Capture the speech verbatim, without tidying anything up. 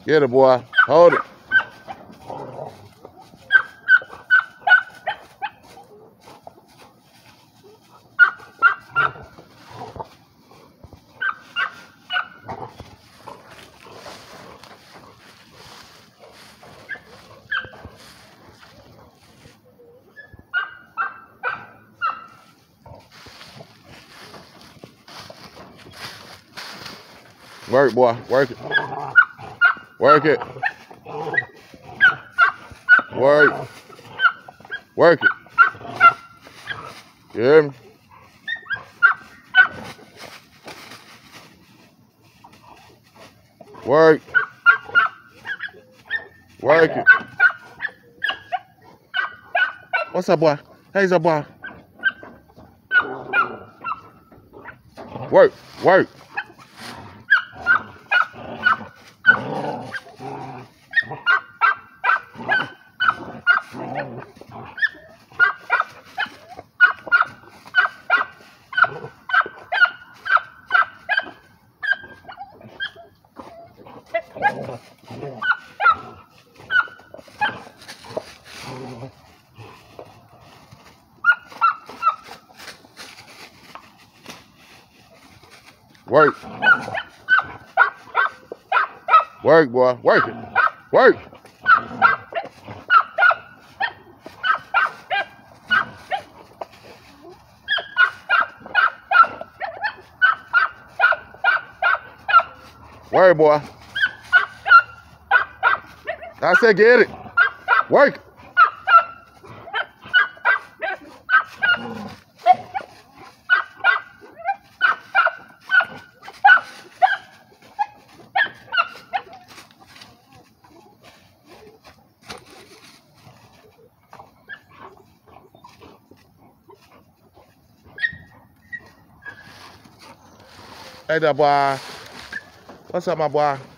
Get it, boy. Hold it. Work, boy. Work it. Work it. Work. Work it. You hear me? Work. Work it. What's up, boy? How's up, boy? Work. Work. Work. Work, boy. Work it. Work. Work, boy. I said get it. Work. Hey there, boy. What's up, my boy?